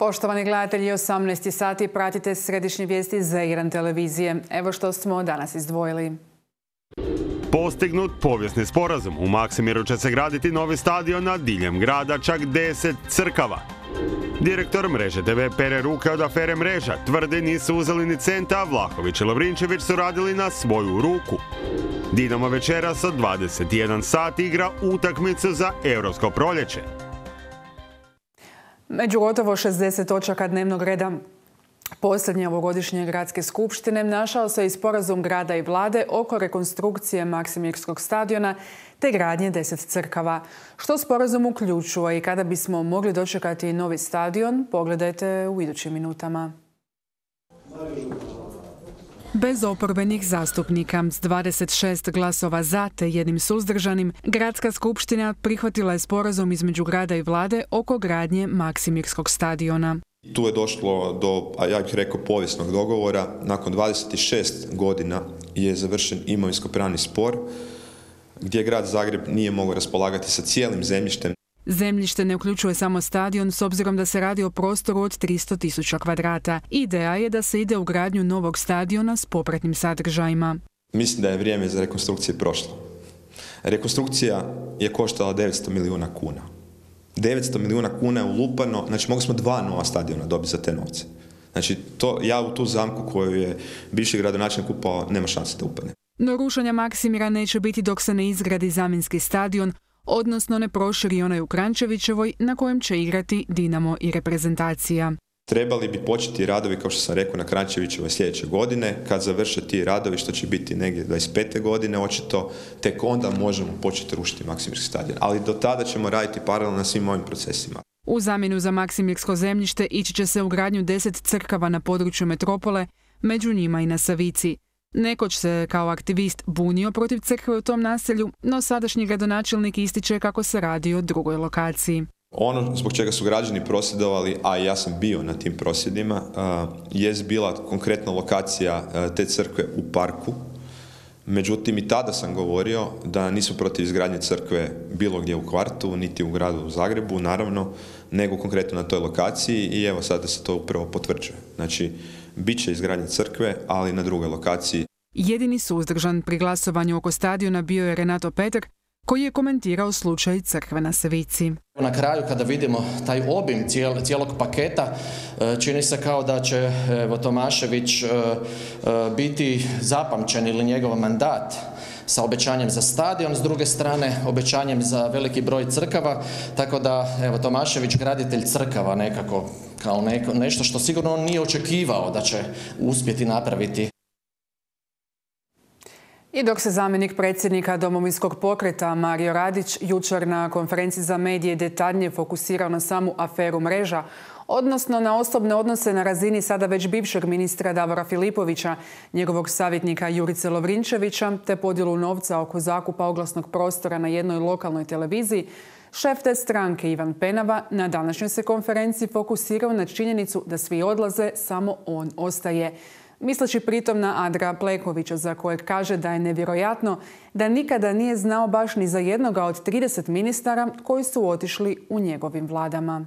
Poštovani gledatelji, 18 sati pratite središnje vijesti Z1 televizije. Evo što smo danas izdvojili. Postignut povijesni sporazum. U Maksimiru će se graditi novi stadion, na diljem grada čak 10 crkava. Direktor mreže TV pere ruke od afere Mreža. Tvrdi nisu uzeli ni centa, a Vlahović i Lovrinčević su radili na svoju ruku. Dinamo večeras od 21 sati igra utakmicu za Europsko proljeće. Među gotovo 60 točaka dnevnog reda posljednje ovogodišnje gradske skupštine našao se i sporazum grada i vlade oko rekonstrukcije Maksimirskog stadiona te gradnje 10 crkava. Što sporazum uključuje i kada bismo mogli dočekati novi stadion, pogledajte u idućim minutama. Bez oporbenih zastupnika, s 26 glasova za te jednim suzdržanim, Gradska skupština prihvatila je sporazum između grada i vlade oko gradnje Maksimirskog stadiona. Tu je došlo do, ja bih rekao, povijesnog dogovora. Nakon 26 godina je završen imovinsko-pravni spor gdje grad Zagreb nije mogao raspolagati sa cijelim zemljištem. Zemljište ne uključuje samo stadion s obzirom da se radi o prostoru od 300.000 kvadrata. Ideja je da se ide u gradnju novog stadiona s popratnim sadržajima. Mislim da je vrijeme za rekonstrukcije prošlo. Rekonstrukcija je koštala 900 milijuna kuna. 900 milijuna kuna je ulupano, znači mogli smo 2 nova stadiona dobiti za te novce. Znači ja u tu zamku koju je bivši gradonačelnik upao, nema šanse da upadne. No rušenja Maksimira neće biti dok se ne izgradi zamjenski stadion, odnosno ne proširi onaj u Kranjčevićevoj na kojem će igrati Dinamo i reprezentacija. Trebali bi početi radovi, kao što sam rekao, na Kranjčevićevoj sljedeće godine. Kad završe ti radovi, što će biti negdje 25. godine, očito tek onda možemo početi rušiti Maksimirski stadion. Ali do tada ćemo raditi paralelno na svim ovim procesima. U zamjenu za Maksimirsko zemljište ići će se u gradnju 10 crkava na području metropole, među njima i na Savici. Nekoć se kao aktivist bunio protiv crkve u tom naselju, no sadašnji gradonačelnik ističe kako se radi o drugoj lokaciji. Ono zbog čega su građani prosvjedovali, a ja sam bio na tim prosvjedima, jest bila konkretna lokacija te crkve u parku. Međutim, i tada sam govorio da nisu protiv izgradnje crkve bilo gdje u kvartu, niti u gradu Zagrebu, naravno, nego konkretno na toj lokaciji i evo sada se to upravo potvrđuje. Znači, bit će izgradnje crkve, ali na drugoj lokaciji. Jedini suzdržan pri glasovanju oko stadiona bio je Renato Petar, koji je komentirao slučaj crkve na Savici. Na kraju, kada vidimo taj obim cijelog paketa, čini se kao da će Tomašević biti zapamćen ili njegov mandat sa obećanjem za stadion, s druge strane obećanjem za veliki broj crkava, tako da Tomašević graditelj crkava nekako kao nešto što sigurno on nije očekivao da će uspjeti napraviti. I dok se zamjenik predsjednika Domovinskog pokreta Mario Radić jučer na konferenciji za medije detaljnije fokusirao na samu aferu Mreža, odnosno na osobne odnose na razini sada već bivšeg ministra Davora Filipovića, njegovog savjetnika Jurice Lovrinčevića, te podjelu novca oko zakupa oglasnog prostora na jednoj lokalnoj televiziji, šef te stranke Ivan Penava na današnjoj se konferenciji fokusirao na činjenicu da svi odlaze, samo on ostaje. Misleći pritom na Andreja Plenkovića, za kojeg kaže da je nevjerojatno da nikada nije znao baš ni za jednoga od 30 ministara koji su otišli u njegovim vladama.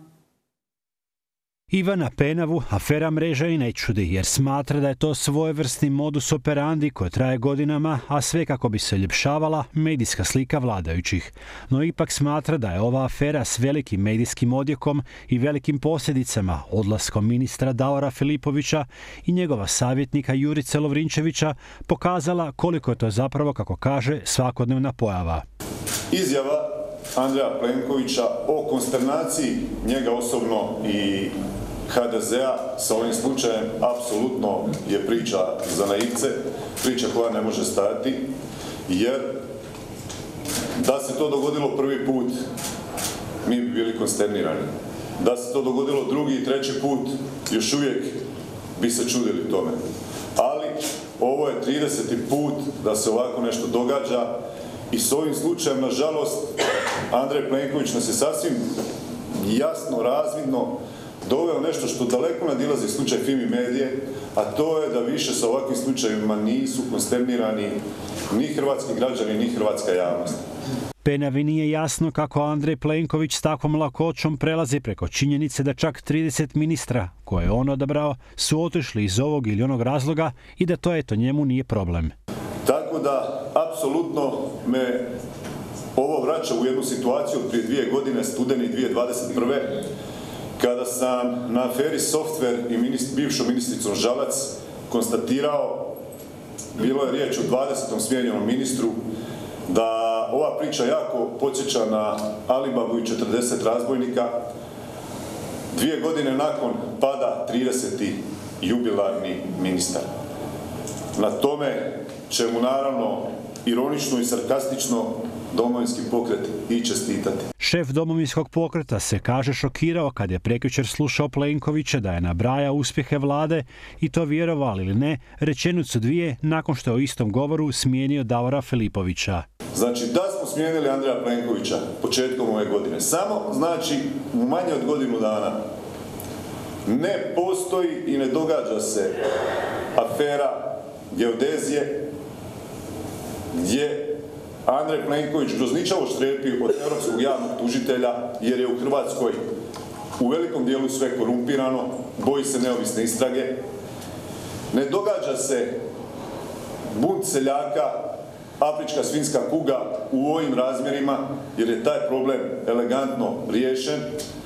Ivana Penavu afera Mreža i ne čudi, jer smatra da je to svojevrsni modus operandi koji traje godinama, a sve kako bi se ljepšavala medijska slika vladajućih. No ipak smatra da je ova afera s velikim medijskim odjekom i velikim posljedicama, odlaskom ministra Davora Filipovića i njegova savjetnika Jurice Lovrinčevića, pokazala koliko je to zapravo, kako kaže, svakodnevna pojava. Izjava Andreja Plenkovića o konsternaciji njega osobno i HDZ-a sa ovim slučajem apsolutno je priča za naivce, priča koja ne može stajati, jer da se to dogodilo prvi put, mi bi bili konsternirani. Da se to dogodilo drugi i treći put, još uvijek bi se čudili tome. Ali ovo je 30. put da se ovako nešto događa i s ovim slučajem, nažalost, Andrej Plenković nas je sasvim jasno, razvidno doveo nešto što daleko nadilazi slučaj Fimi Medije, a to je da više sa ovakvim slučajevima nisu konsternirani ni hrvatski građani, ni hrvatska javnost. Penavi nije jasno kako Andrej Plenković s takvom lakoćom prelazi preko činjenice da čak 30 ministra koje je on odabrao su otišli iz ovog ili onog razloga i da to eto njemu nije problem. Tako da, apsolutno me ovo vraća u jednu situaciju od prije 2 godine, studeni 2021. kada sam na aferi Softver i bivšom ministricom Žalac konstatirao, bilo je riječ o 20. smijenjenom ministru, da ova priča jako podsjeća na Alibabu i 40 razbojnika. 2 godine nakon pada 30. jubilarni ministar. Na tome čemu naravno ironično i sarkastično Domovinski pokret i čestitati. Šef Domovinskog pokreta se, kaže, šokirao kad je prekjučer slušao Plenkovića da je nabrajao uspjehe vlade i to, vjerovali ili ne, rečenicu 2 nakon što je u istom govoru smijenio Davora Filipovića. Znači, da smo smijenili Andreja Plenkovića početkom ove godine, samo znači u manje od godinu dana ne postoji i ne događa se afera geodezije gdje Andrej Plenković grozničavo štrepi od europskog javnog tužitelja jer je u Hrvatskoj u velikom dijelu sve korumpirano, boji se neovisne istrage. Ne događa se bunt seljaka, afrička svinjska kuga u ovim razmjerima jer je taj problem elegantno riješen.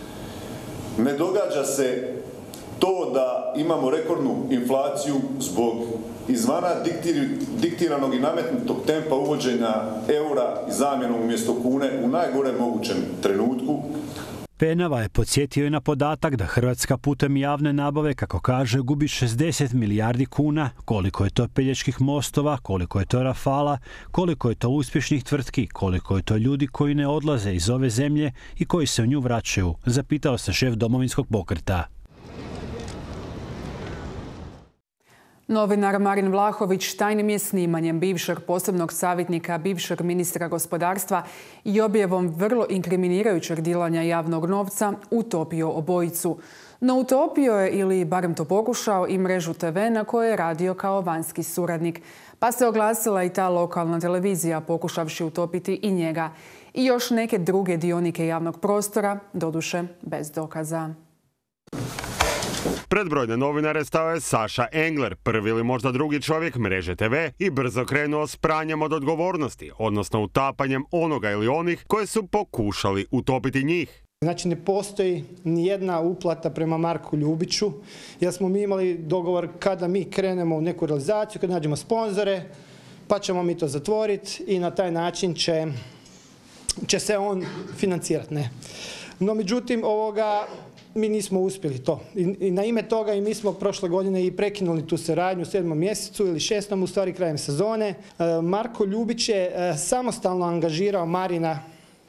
Ne događa se to da imamo rekordnu inflaciju zbog izvana diktiranog i nametnutog tempa uvođenja eura i zamjenom umjesto kune u najgorem mogućem trenutku. Penava je podsjetio i na podatak da Hrvatska putem javne nabave, kako kaže, gubi 60 milijardi kuna, koliko je to Peljeških mostova, koliko je to Rafala, koliko je to uspješnih tvrtki, koliko je to ljudi koji ne odlaze iz ove zemlje i koji se u nju vraćaju, zapitao se šef Domovinskog pokreta. Novinar Marin Vlahović tajnim je snimanjem bivšeg posebnog savjetnika bivšeg ministra gospodarstva i objavom vrlo inkriminirajućeg dilanja javnog novca utopio obojicu. No utopio je, ili barem to pokušao, i Mrežu TV na kojoj je radio kao vanjski suradnik. Pa se oglasila i ta lokalna televizija pokušavši utopiti i njega. I još neke druge dionike javnog prostora, doduše bez dokaza. Pred brojne novinare stao je Saša Engler, prvi ili možda drugi čovjek Mreže TV, i brzo krenuo s pranjem od odgovornosti, odnosno utapanjem onoga ili onih koje su pokušali utopiti njih. Znači, ne postoji ni jedna uplata prema Marku Ljubiću, jer smo mi imali dogovor kada mi krenemo u neku realizaciju, kad nađemo sponzore, pa ćemo mi to zatvoriti i na taj način će se on financirati. Ne. No, međutim, mi nismo uspjeli to. I na ime toga i mi smo prošle godine i prekinuli tu suradnju u 7. mjesecu ili 6. u stvari krajem sezone. Marko Ljubić je samostalno angažirao Marina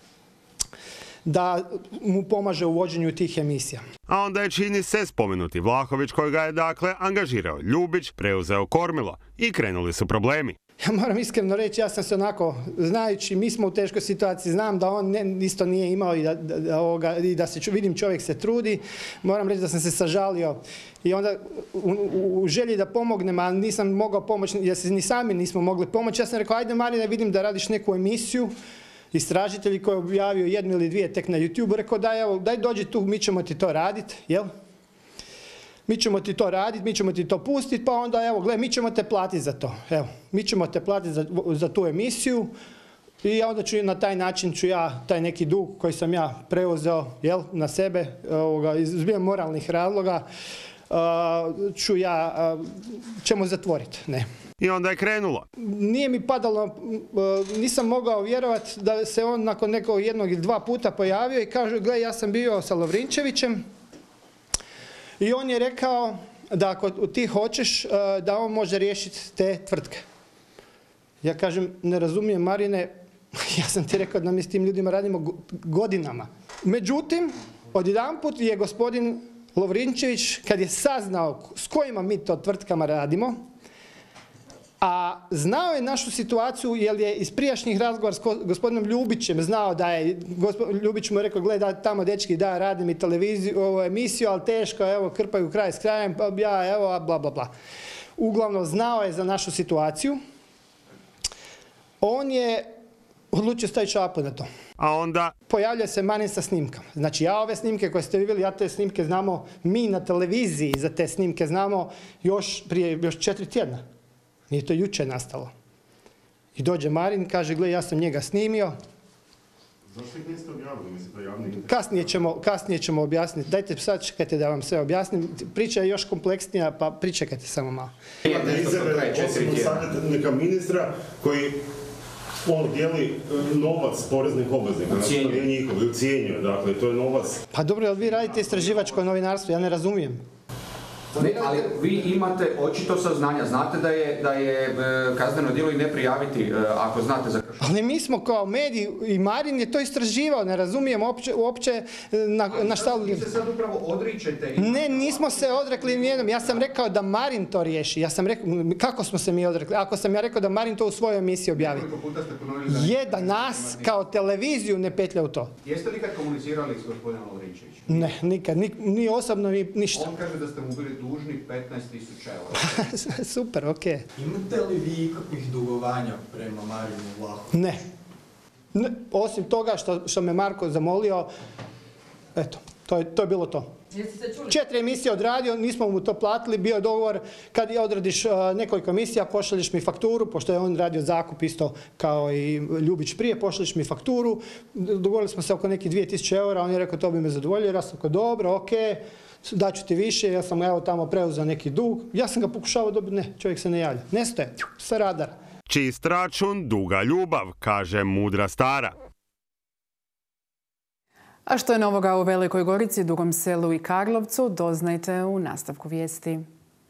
da mu pomaže u vođenju tih emisija. A onda je, čini se, spomenuti Vlahović, koji ga je dakle angažirao Ljubić, preuzeo kormilo i krenuli su problemi. Ja moram iskreno reći, ja sam se onako, znajući, mi smo u teškoj situaciji, znam da on isto nije imao i da se vidim čovjek se trudi, moram reći da sam se sažalio i onda u želji da pomognem, a nisam mogao pomoći, jer se ni sami nismo mogli pomoći, ja sam rekao, ajde Marine, vidim da radiš neku emisiju, istražitelji koji je objavio 1 ili 2 tek na YouTube, rekao daj dođi tu, mi ćemo ti to raditi, jel? Mi ćemo ti to raditi, mi ćemo ti to pustiti, pa onda evo, gle, mi ćemo te platiti za to. Evo, mi ćemo te platiti za tu emisiju i onda na taj način ću ja, taj neki dug koji sam ja preuzeo, jel, na sebe, iz zbilja moralnih razloga, ćemo zatvoriti, ne. I onda je krenulo. Nije mi padalo, nisam mogao vjerovati da se on nakon nekog 1 ili 2 puta pojavio i kaže, gle, ja sam bio sa Lovrinčevićem, i on je rekao da ako ti hoćeš, da on može riješiti te tvrtke. Ja kažem, ne razumijem Marine, ja sam ti rekao da mi s tim ljudima radimo godinama. Međutim, odjedanput je gospodin Lovrinčević, kad je saznao s kojima mi to tvrtkama radimo, A znao je našu situaciju jer je iz prijašnjih razgovora s gospodinom Ljubićem znao da je, Ljubić mu je rekao, gleda tamo dečki, da radim i televiziju, emisiju, ali teško, evo krpaju kraj s krajem, pa ja evo, bla bla bla. Uglavnom znao je za našu situaciju. On je odlučio staviti šapu na to. A onda pojavlja se Marin sa snimkama. Znači ja ove snimke koje ste vidjeli, ja te snimke znamo, mi na televiziji za te snimke znamo još prije 4 tjedna. Nije to jučer nastalo. I dođe Marin, kaže, gle, ja sam njega snimio. Zašto ih niste objavili? Mislim, to je javni interes. Kasnije ćemo objasniti. Dajte sad, čekajte da vam sve objasnim. Priča je još kompleksnija, pa pričekajte samo malo. Imate izjave osobnog savjetnika ministra koji on dijeli novac poreznih obveznika. Ucijenjuje, dakle, to je novac. Pa dobro, jel vi radite istraživačko novinarstvo? Ja ne razumijem. Ne, ali vi imate očito saznanja, znate da je kazneno djelo i ne prijaviti ako znate za kršenje. Ali mi smo kao mediji i Marin je to istraživao, ne razumijem uopće na šta... Vi se sad upravo odričete... Ne, nismo se odrekli nijednom. Ja sam rekao da Marin to riješi. Ja sam rekao, kako smo se mi odrekli? Ako sam ja rekao da Marin to u svojoj emisiji objavi. Je da nas kao televiziju ne petlja u to. Jeste li kad komunicirali s gospodinom Lovrinčevićem? Ne, nikad. Ni osobno, ni ništa. On kaže da ste mu bili dužni 15.000 eura. Super, okej. Imate li vi ikakvih dugovanja prema Marinu Vlahoviću? Ne. Osim toga što me Marko zamolio, eto, to je bilo to. 4 emisije odradio, nismo mu to platili, bio je dogovor kad odradiš nekoliko emisija, pošalješ mi fakturu, pošto je on radio zakup isto kao i Ljubić prije, pošalješ mi fakturu, dogovorili smo se oko nekih 2000 eura, on je rekao to bi me zadovoljio, ja sam rekao dobro, okej, daću ti više, ja sam evo tamo preuzeo neki dug, ja sam ga pokušavao dobiti, ne, čovjek se ne javlja, nestaje, sa radara. Čist račun, duga ljubav, kaže mudra stara. A što je novoga u Velikoj Gorici, Dugom Selu i Karlovcu, doznajte u nastavku vijesti.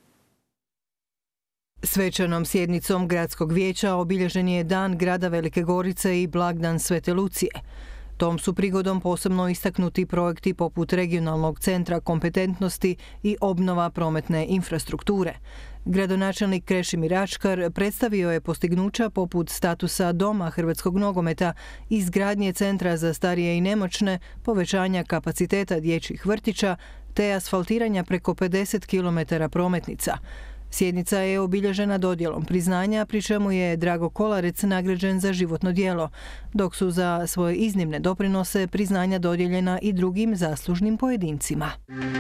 Svečanom sjednicom Gradskog vijeća obilježen je Dan grada Velike Gorice i blagdan Svete Lucije. Tom su prigodom posebno istaknuti projekti poput regionalnog centra kompetentnosti i obnova prometne infrastrukture. Gradonačelnik Krešimir Ačkar predstavio je postignuća poput statusa Doma hrvatskog nogometa, izgradnje centra za starije i nemoćne, povećanja kapaciteta dječjih vrtića te asfaltiranja preko 50 km prometnica. Sjednica je obilježena dodjelom priznanja, pri čemu je Drago Kolarec nagrađen za životno djelo, dok su za svoje iznimne doprinose priznanja dodijeljena i drugim zaslužnim pojedincima.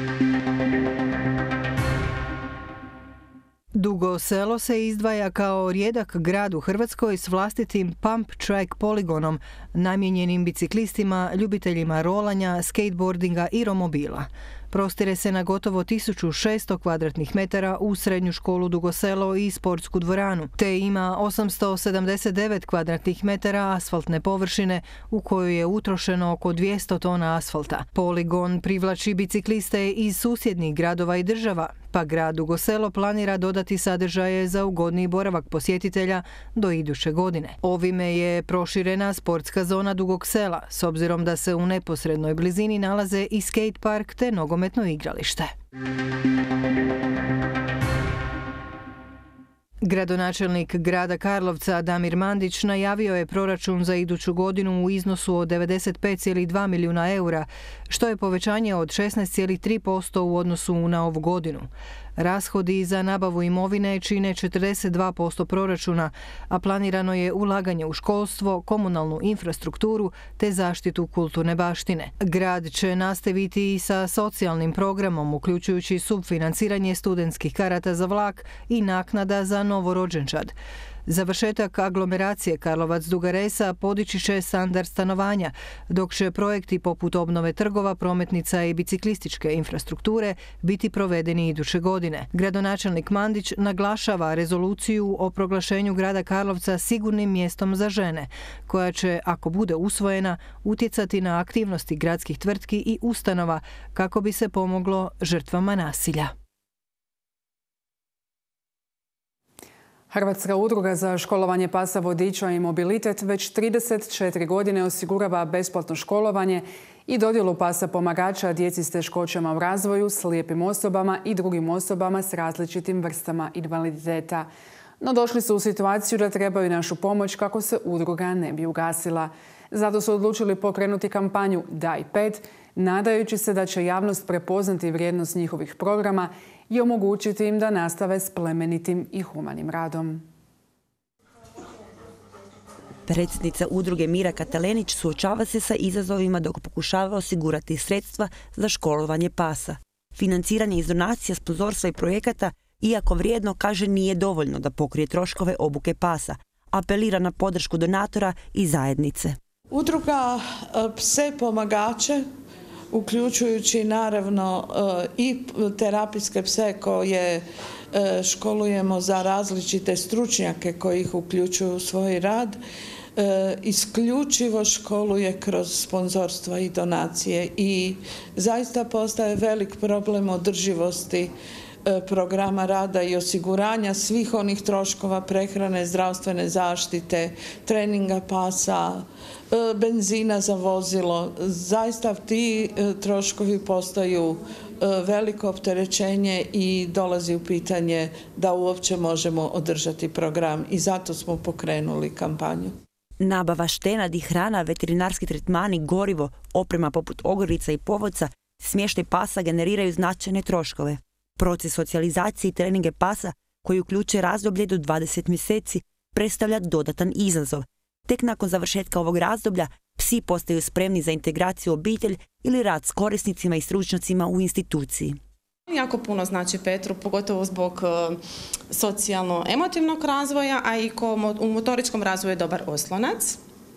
Dugo Selo se izdvaja kao rijedak grad u Hrvatskoj s vlastitim pump track poligonom, namijenjenim biciklistima, ljubiteljima rolanja, skateboardinga i romobila. Prostire se na gotovo 1600 kvadratnih metara u srednju školu Dugo Selo i sportsku dvoranu, te ima 879 kvadratnih metara asfaltne površine u kojoj je utrošeno oko 200 tona asfalta. Poligon privlači bicikliste iz susjednih gradova i država, pa grad Dugo Selo planira dodati sadržaje za ugodniji boravak posjetitelja do iduće godine. Ovime je proširena sportska zona Dugog Sela, s obzirom da se u neposrednoj blizini nalaze i skate park te nogometno igralište. Gradonačelnik grada Karlovca Damir Mandić najavio je proračun za iduću godinu u iznosu od 95,2 milijuna eura, što je povećanje od 16,3% u odnosu na ovu godinu. Rashodi za nabavu imovine čine 42% proračuna, a planirano je ulaganje u školstvo, komunalnu infrastrukturu te zaštitu kulturne baštine. Grad će nastaviti i sa socijalnim programom, uključujući subfinanciranje studentskih karata za vlak i naknada za novorođenčad. Završetak aglomeracije Karlovac-Duga Resa podići će standard stanovanja, dok će projekti poput obnove trgova, prometnica i biciklističke infrastrukture biti provedeni iduće godine. Gradonačelnik Mandić naglašava rezoluciju o proglašenju grada Karlovca sigurnim mjestom za žene, koja će, ako bude usvojena, utjecati na aktivnosti gradskih tvrtki i ustanova kako bi se pomoglo žrtvama nasilja. Hrvatska udruga za školovanje pasa vodiča i mobilitet već 34 godine osigurava besplatno školovanje i dodjelu pasa pomagača djeci s teškoćama u razvoju, slijepim osobama i drugim osobama s različitim vrstama invaliditeta. no došli su u situaciju da trebaju našu pomoć kako se udruga ne bi ugasila. Zato su odlučili pokrenuti kampanju Daj 5, nadajući se da će javnost prepoznati vrijednost njihovih programa i omogućiti im da nastave s plemenitim i humanim radom. Predsjednica udruge Mira Katalenić suočava se sa izazovima dok pokušava osigurati sredstva za školovanje pasa. Financiranje iz donacija, sponzorstva i projekata, iako vrijedno, kaže, nije dovoljno da pokrije troškove obuke pasa. Apelira na podršku donatora i zajednice. Udruga Pse pomagače, uključujući naravno i terapijske pse koje školujemo za različite stručnjake koji ih uključuju u svoj rad, isključivo školuje kroz sponzorstva i donacije i zaista postaje velik problem održivosti programa rada i osiguranja svih onih troškova prehrane, zdravstvene zaštite, treninga pasa, benzina za vozilo. Zaista ti troškovi postaju veliko opterećenje i dolazi u pitanje da uopće možemo održati program i zato smo pokrenuli kampanju. Nabava štenadi i hrana, veterinarski tretmani, gorivo, oprema poput ogrlica i povodca, smještaj pasa generiraju značajne troškove. Proces socijalizacije i treninge pasa, koji uključuje razdoblje do 20 mjeseci, predstavlja dodatan izazov. Tek nakon završetka ovog razdoblja, psi postaju spremni za integraciju u obitelj ili rad s korisnicima i stručnjacima u instituciji. Jako puno znači Petru, pogotovo zbog socijalno-emotivnog razvoja, a i u motoričkom razvoju je dobar oslonac.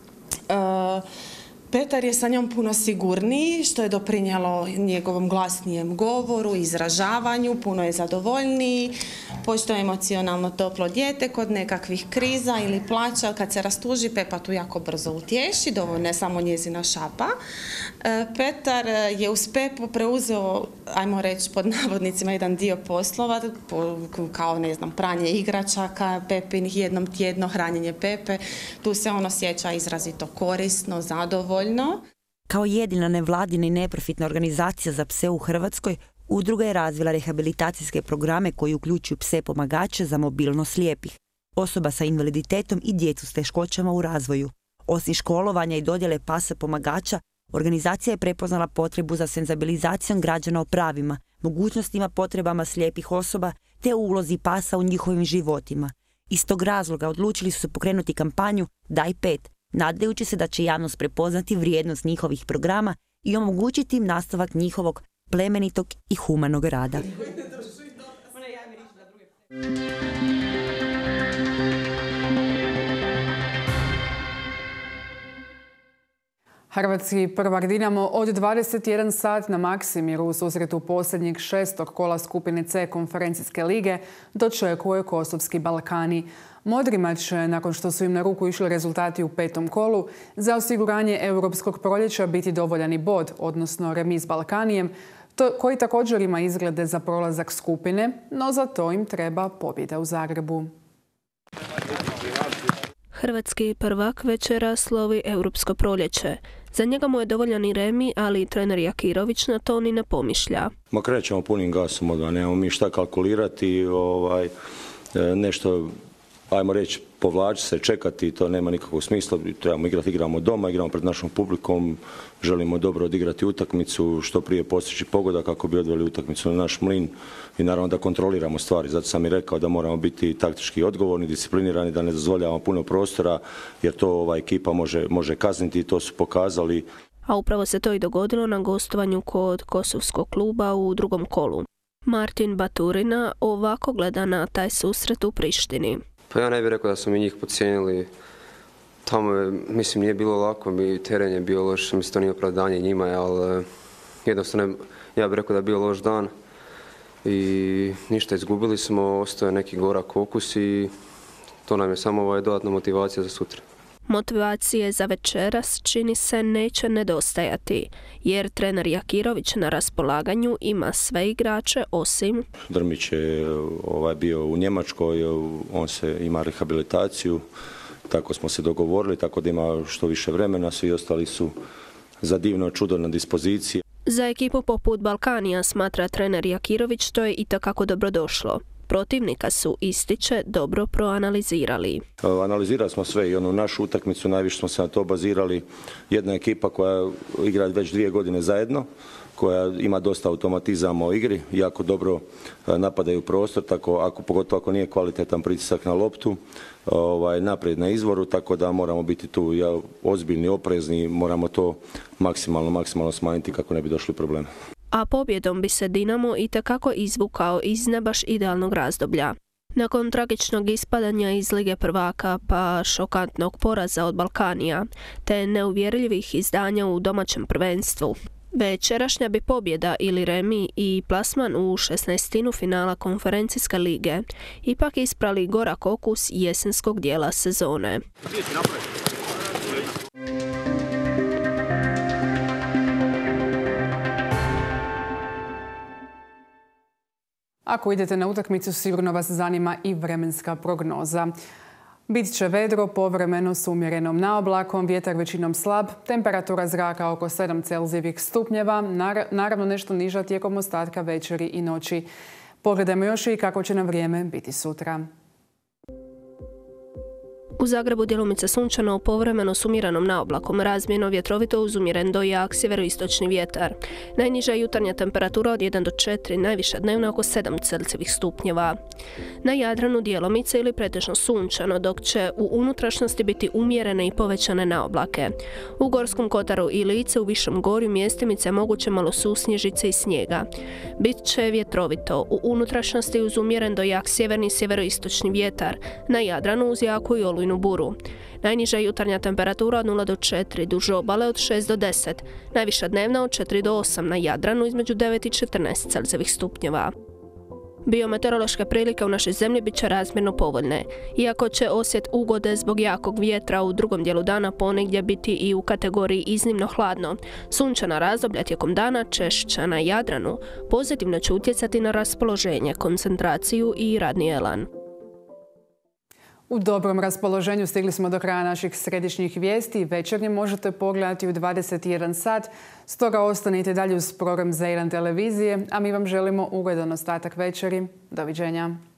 Petar je sa njom puno sigurniji, što je doprinijelo njegovom glasnijem govoru, izražavanju, puno je zadovoljniji, pošto je emocionalno toplo dijete kod nekakvih kriza ili plaća. Kad se rastuži, Pepa tu jako brzo utješi, dovoljno je samo njezina šapa. Petar je uz Pepu preuzeo, ajmo reći pod navodnicima, jedan dio poslova, kao ne znam, pranje igračaka Pepinih jednom tjedno, hranjenje Pepe. Tu se on osjeća izrazito korisno, zadovoljno. Kao jedina nevladina i neprofitna organizacija za pse u Hrvatskoj, udruga je razvila rehabilitacijske programe koji uključuju pse pomagače za mobilnost slijepih, osoba sa invaliditetom i djecu s teškoćama u razvoju. Osim školovanja i dodjele pasa pomagača, organizacija je prepoznala potrebu za senzibilizacijom građana o pravima, mogućnostima, potrebama slijepih osoba te ulozi pasa u njihovim životima. Iz tog razloga odlučili su pokrenuti kampanju Daj 5, nadajući se da će javnost prepoznati vrijednost njihovih programa i omogućiti im nastavak njihovog plemenitog i humanog rada. Hrvatski prvak Dinamo od 21 sat na Maksimiru u susretu posljednjeg 6. kola skupine C konferencijske lige dočekuje kosovski Balkani. Modrima će, nakon što su im na ruku išli rezultati u 5. kolu, za osiguranje europskog proljeća biti dovoljan i bod, odnosno remis s Balkanijem, koji također ima izglede za prolazak skupine, no za to im treba pobjeda u Zagrebu. Hrvatski prvak večera slovi europsko proljeće. Za njega mu je dovoljan i remi, ali trener Jakirović na to ni ne pomišlja. Ma krećemo punim gasom odmah, nemamo mi šta kalkulirati, nešto, ajmo reći, povlači se, čekati, to nema nikakvog smisla, trebamo igrati, igramo doma, igramo pred našom publikom, želimo dobro odigrati utakmicu, što prije postići pogodak kako bi odveli utakmicu na naš mlin i naravno da kontroliramo stvari. Zato sam i rekao da moramo biti taktički odgovorni, disciplinirani, da ne dozvoljavamo puno prostora jer to ova ekipa može kazniti i to su pokazali. A upravo se to i dogodilo na gostovanju kod kosovskog kluba u 2. kolu. Martin Baturina ovako gleda na taj susret u Prištini. Pa ja ne bih rekao da smo mi njih podcijenili. Tamo je, mislim, nije bilo lako, teren je bio loš, mislim, to nije opravdanje njima, ali jednostavno ja bih rekao da je bio loš dan i ništa, izgubili smo, ostao je neki gorak okus i to nam je samo dodatna motivacija za sutra. Motivacije za večeras čini se neće nedostajati, jer trener Jakirović na raspolaganju ima sve igrače osim... Drmić je bio u Njemačkoj, on ima rehabilitaciju, tako smo se dogovorili, tako da ima što više vremena, svi ostali su za divno čudo na dispoziciji. Za ekipu poput Balkanija, smatra trener Jakirović, to je itekako dobrodošlo. Protivnika su, ističe, dobro proanalizirali. Analizirali smo sve i onu našu utakmicu, najviše smo se na to bazirali. Jedna ekipa koja igra već 2 godine zajedno, koja ima dosta automatizama u igri, jako dobro napadaju prostor, pogotovo ako nije kvalitetan pritisak na loptu, naprijed na izvoru, tako da moramo biti tu ozbiljni, oprezni, moramo to maksimalno smanjiti kako ne bi došli problemi. A pobjedom bi se Dinamo itekako izvukao iz ne baš idealnog razdoblja. Nakon tragičnog ispadanja iz Lige prvaka pa šokantnog poraza od Balkanija, te neuvjerljivih izdanja u domaćem prvenstvu, večerašnja bi pobjeda ili remi i plasman u 16. finala konferencijske lige ipak isprali gorak okus jesenskog dijela sezone. Ako idete na utakmicu, sigurno vas zanima i vremenska prognoza. Bit će vedro, povremeno s umjerenom naoblakom, vjetar većinom slab, temperatura zraka oko 7 Celzijevih stupnjeva, naravno nešto niža tijekom ostatka večeri i noći. Pogledajmo još i kako će nam vrijeme biti sutra. U Zagrebu djelomice sunčano, povremeno s umjerenom naoblakom, razmjerno vjetrovito uz umjeren do jak sjeveroistočni vjetar. Najniža jutarnja temperatura od 1 do 4, najviša dnevna oko 7 Celzijevih stupnjeva. Na Jadranu djelomice ili pretežno sunčano, dok će u unutrašnjosti biti umjerene i povećane naoblake. U Gorskom kotaru i Lici u višem gorju mjestimice moguće malo susnježice i snijega. Bit će vjetrovito, u unutrašnjosti uz umjeren do jak sjeverni i sjeveroistočni vjetar, na Jadranu uz jaku i olujnu buru. Najniža jutarnja temperatura od 0 do 4, duž obale od 6 do 10, najviša dnevna od 4 do 8, na Jadranu između 9 i 14 Celzijevih stupnjeva. Biometeorološke prilike u našoj zemlji bit će razmjerno povoljne, iako će osjet ugode zbog jakog vjetra u drugom dijelu dana ponegdje biti i u kategoriji iznimno hladno. Sunčana razdoblja tijekom dana češća na Jadranu pozitivno će utjecati na raspoloženje, koncentraciju i radni elan. U dobrom raspoloženju stigli smo do kraja naših središnjih vijesti. Večernje možete pogledati u 21 sat. Stoga ostanite dalje uz program Z1 televizije, a mi vam želimo ugodan ostatak večeri. Doviđenja.